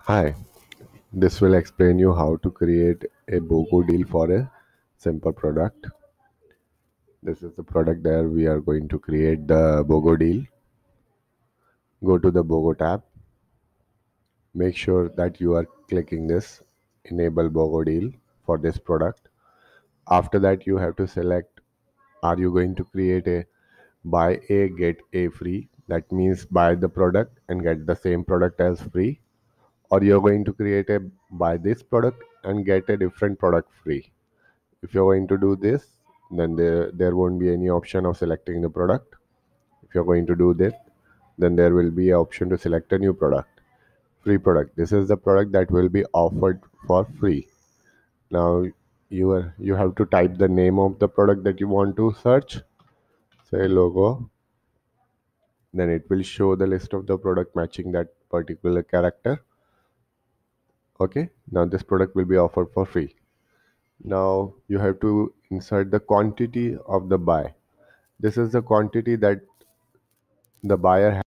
Hi, this will explain you how to create a BOGO deal for a simple product. This is the product there we are going to create the BOGO deal. Go to the BOGO tab. Make sure that you are clicking this enable BOGO deal for this product. After that you have to select, are you going to create a buy a get a free? That means buy the product and get the same product as free, or you're going to create a buy this product and get a different product free. If you're going to do this, then there won't be any option of selecting the product. If you're going to do this, then there will be an option to select a new product. Free product, this is the product that will be offered for free. Now you have to type the name of the product that you want to search, say logo, then it will show the list of the product matching that particular character. Okay, now this product will be offered for free. Now you have to insert the quantity of the buy. This is the quantity that the buyer